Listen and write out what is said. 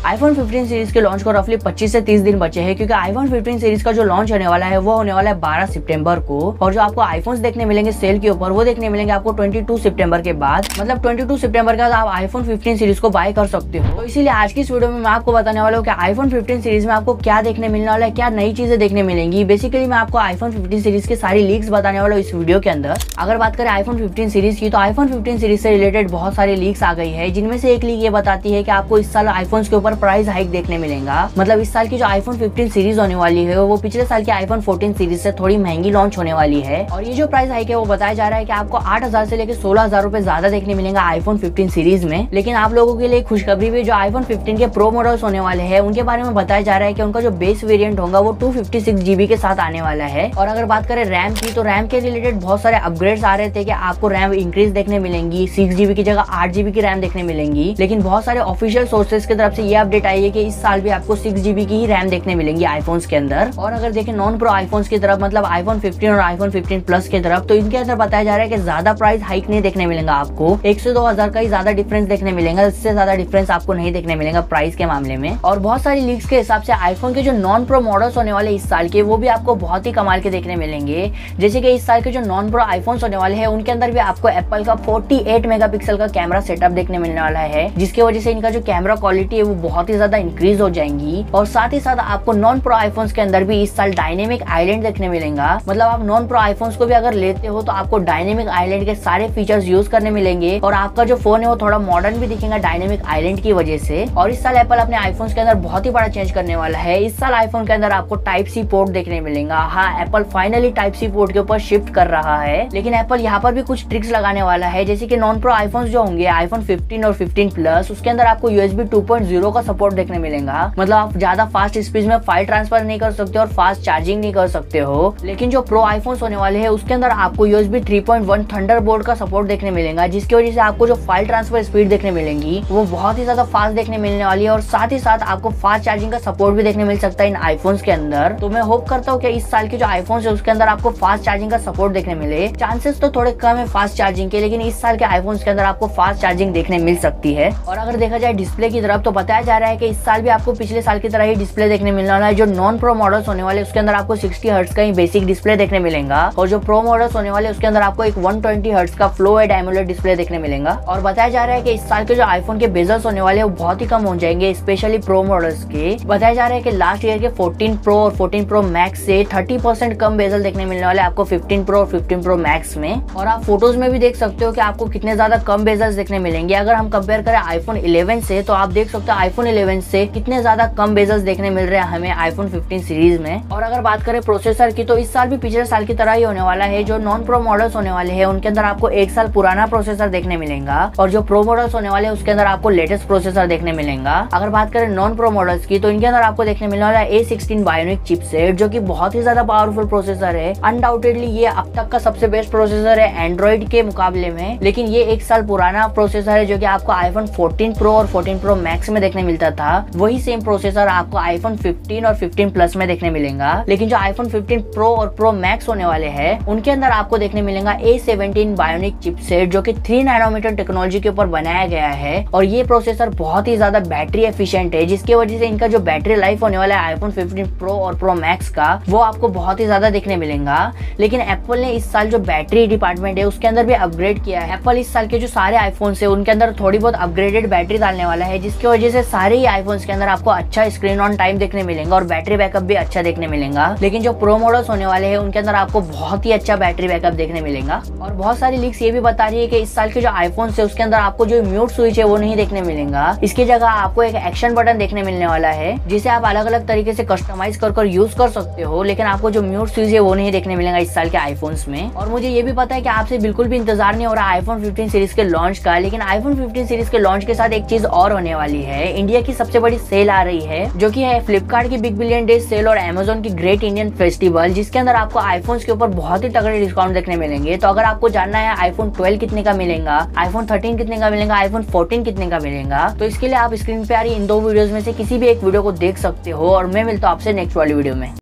IPhone 15 series के launch को रफली 25 से 30 दिन बचे हैं, क्योंकि आईफोन 15 सीरीज का जो लॉन्च होने वाला है वो होने वाला है 12 सितंबर को। और जो आपको आईफोन्स देखने मिलेंगे सेल के ऊपर वो देखने मिलेंगे आपको 22 सितंबर के बाद। मतलब 22 सितंबर के बाद आप आईफोन 15 सीरीज को बाय कर सकते हो। तो इसीलिए आज की इस वीडियो में मैं आपको बताने वाला हूँ कि आईफोन 15 सीरीज में आपको क्या देखने मिलने वाला है, क्या नई चीजें देखने मिलेंगी। बेसिकली मैं आपको आईफोन 15 सीरीज की सारी लीक्स बताने वाला हूँ इस वीडियो के अंदर। अगर बात करें आईफोन 15 सीरीज की, तो आईफोन 15 सीरीज से रिलेटेड बहुत सारी लीक्स आ गई है, जिनमें से एक लीक ये बताती है कि आपको इस साल आईफोन के ऊपर प्राइस हाइक देखने मिलेगा। मतलब इस साल की जो आईफोन 15 सीरीज होने वाली है वो पिछले साल के आईफोन 14 सीरीज से थोड़ी महंगी लॉन्च होने वाली है। और ये जो प्राइस हाइक है वो बताया जा रहा है कि आपको 8,000 से लेकर 16,000 रुपए ज्यादा देखने मिलेगा आईफोन 15 सीरीज में। लेकिन आप लोगों के लिए खुशखबरी भी, जो आईफोन 15 के प्रो मॉडल्स होने वाले हैं उनके बारे में बताया जा रहा है कि उनका जो बेस वेरिएंट होगा वो 256 GB के साथ आने वाला है। और अगर बात करें रैम की, तो रैम के रिलेटेड बहुत सारे अपग्रेड्स आ रहे थे कि आपको रैम इंक्रीज देखने मिलेंगी, 6 GB की जगह 8 GB की रैम देखने मिलेंगी। लेकिन बहुत सारे ऑफिशियल सोर्सेज की तरफ से ये अपडेट आई है कि इस साल भी आपको 6 GB की ही रैम देखने मिलेंगी आईफोन्स के अंदर। और अगर देखें नॉन प्रो आईफोन्स की तरफ, मतलब आईफोन 15 और आईफोन 15 प्लस की तरफ, तो इनके अंदर बताया जा रहा है कि ज्यादा प्राइस हाइक नहीं देखने मिलेगा आपको। 1 से 2,000 का ही ज्यादा डिफरेंस देखने मिलेगा, इससे ज्यादा डिफरेंस आपको नहीं देखने मिलेगा प्राइस के मामले में। और बहुत सारी लीक्स के हिसाब से आईफोन के जो नॉन प्रो मॉडल्स होने वाले इस साल के, वो भी आपको बहुत ही कमाल के देखने मिलेंगे। जैसे कि इस साल के जो नॉन प्रो आईफोन्स होने वाले हैं उनके अंदर भी आपको एप्पल का 48 मेगापिक्सल का कैमरा सेटअप देखने मिलने वाला है, जिसकी वजह से इनका जो कैमरा क्वालिटी है वो बहुत ही ज्यादा इंक्रीज हो जाएंगी। और साथ ही साथ आपको नॉन प्रो आईफोन्स के अंदर भी इस साल डायनेमिक आइलैंड देखने मिलेगा। मतलब आप नॉन प्रो आईफोन्स को भी अगर लेते हो तो आपको डायनेमिक आइलैंड के सारे फीचर्स यूज करने मिलेंगे, और आपका जो फोन है वो थोड़ा मॉडर्न भी दिखेगा डायनेमिक आइलैंड की वजह से। और इस साल एप्पल अपने आईफोन्स के अंदर बहुत ही बड़ा चेंज करने वाला है। इस साल आईफोन के अंदर आपको टाइप सी पोर्ट देखने मिलेगा। हाँ, Apple finally type C port के ऊपर शिफ्ट कर रहा है, लेकिन एप्पल यहाँ पर भी कुछ ट्रिक्स लगाने वाला है। जैसे कि नॉन प्रो आईफोन्स जो होंगे आईफोन 15 और 15 प्लस, उसके अंदर आपको USB 2.0 का सपोर्ट देखने मिलेगा। मतलब आप ज्यादा फास्ट स्पीड में फाइल ट्रांसफर नहीं कर सकते और फास्ट चार्जिंग नहीं कर सकते हो। लेकिन जो प्रो आईफोन्स होने वाले हैं उसके अंदर आपको USB 3.1 थंडरबोल्ट का सपोर्ट देखने मिलेगा, जिसकी वजह से आपको जो फाइल ट्रांसफर स्पीड देखने मिलेंगी वो बहुत ही ज्यादा फास्ट देखने मिलने वाली है। और साथ ही साथ आपको फास्ट चार्जिंग का सपोर्ट भी देखने मिल सकता है इन आईफोन्स के अंदर। तो मैं होप करता हूँ कि इस साल के जो आईफोन्स है उसके अंदर आपको फास्ट चार्जिंग का सपोर्ट देखने मिले। चांसेस तो थोड़े कम है फास्ट चार्जिंग के, लेकिन इस साल के आईफोन्स के अंदर आपको फास्ट चार्जिंग देखने मिल सकती है। और अगर देखा जाए डिस्प्ले की तरफ, तो बताया जा रहा है कि इस साल भी आपको पिछले साल की तरह ही डिस्प्ले देखने मिलने वाला है। जो नॉन प्रो मॉडल्स होने वाले उसके अंदर आपको 60 हर्ट्ज का ही बेसिक डिस्प्ले देखने मिलेगा, और जो प्रो मॉडल्स होने वाले उसके अंदर आपको एक 120 हर्ट्ज का फ्लो एड एमोलेड डिस्प्ले देखने मिलेगा। और बताया जा रहा है कि इस साल के जो आईफोन के बेजल्स होने वाले वो बहुत ही कम हो जाएंगे, स्पेशली प्रो मॉडल्स के। बताया जा रहा है कि लास्ट ईयर के 14 प्रो और 14 प्रो मैक्स से 30% कम बेजल देखने मिलने वाले आपको 15 प्रो और 15 प्रो मैक्स में। और आप फोटोज में भी देख सकते हो कि आपको कितने ज्यादा कम बेजल्स देखने मिलेंगे। अगर हम कंपेयर करें आईफोन 11 से, तो आप देख सकते हो आईफोन 11 से कितने ज्यादा कम बेजल्स देखने मिल रहे हैं हमें आईफोन 15 सीरीज में। और अगर बात करें प्रोसेसर की, तो इस साल भी पिछले साल की तरह ही होने वाला है। जो नॉन प्रो मॉडल्स होने वाले हैं उनके अंदर आपको 1 साल पुराना प्रोसेसर देखने मिलेगा, और जो प्रो मॉडल्स होने वाले हैं उसके अंदर आपको लेटेस्ट प्रोसेसर देखने मिलेगा। अगर बात करें नॉन प्रो मॉडल्स की, तो इनके अंदर आपको देखने मिलने वाला है A16 बायोनिक चिपसेट, जो कि बहुत ही ज्यादा पावरफुल प्रोसेसर है। अनडाउटेडली ये अब तक का सबसे बेस्ट प्रोसेसर है एंड्रॉइड के मुकाबले में। लेकिन ये 1 साल पुराना प्रोसेसर है, जो कि आपको आईफोन 14 प्रो और 14 प्रो मैक्स में देखने मिलता था। वही सेम प्रोसेसर आपको आईफोन 15 और 15 प्लस में देखने मिलेगा। लेकिन जो आईफोन 15 प्रो और प्रो मैक्स होने वाले हैं उनके अंदर आपको देखने मिलेगा A17 बायोनिक चिपसेट, जो कि 3 नैनोमीटर टेक्नोलॉजी के ऊपर बनाया गया है। और ये प्रोसेसर बहुत ही ज्यादा बैटरी एफिशिएंट है, जिसकी वजह से इनका जो बैटरी लाइफ होने वाला है आईफोन 15 प्रो और प्रो मैक्स का, वो आपको बहुत ही ज्यादा देखने मिलेगा। लेकिन एप्पल ने इस साल जो बैटरी डिपार्टमेंट है उसके अंदर भी अपग्रेड किया है। एप्पल इस साल के जो सारे आईफोन है उनके अंदर थोड़ी बहुत अपग्रेडेड बैटरी डालने वाला है, जिसकी वजह से सारे ही आईफोन्स के अंदर आपको अच्छा स्क्रीन ऑन टाइम देखने मिलेगा और बैटरी बैकअप भी अच्छा देखने मिलेगा। लेकिन जो प्रो मॉडल्स होने वाले हैं उनके अंदर आपको बहुत ही अच्छा बैटरी बैकअप देखने मिलेगा। और बहुत सारी लीक्स ये भी बता रही है कि इस साल के जो आईफोन है उसके अंदर आपको जो म्यूट स्विच है वो नहीं देखने मिलेगा। इसकी जगह आपको एक एक्शन बटन देखने मिलने वाला है, जिसे आप अलग अलग तरीके से कस्टमाइज कर यूज कर सकते हो। लेकिन आपको जो म्यूट स्विच है वो नहीं देखने मिलेगा इस साल के आईफोन्स में। और मुझे ये भी पता है कि आपसे बिल्कुल भी इंतजार नहीं हो रहा आईफोन 15 सीरीज के लॉन्च का, लेकिन आईफोन 15 सीरीज के लॉन्च के साथ एक चीज और होने वाली है। इंडिया की सबसे बड़ी सेल आ रही है, जो कि है फ्लिपकार्ट की बिग बिलियन डे सेल और अमेजोन की ग्रेट इंडियन फेस्टिवल, जिसके अंदर आपको आईफोन्स के ऊपर बहुत ही तगड़े डिस्काउंट देखने मिलेंगे। तो अगर आपको जानना है आईफोन 12 कितने का मिलेगा, आईफोन 13 कितने का मिलेगा, आईफोन 14 कितने का मिलेगा, तो इसके लिए आप स्क्रीन पे आ रही इन 2 वीडियोस में से किसी भी एक वीडियो को देख सकते हो। और मैं मिलता हूँ आपसे नेक्स्ट वाली वीडियो में।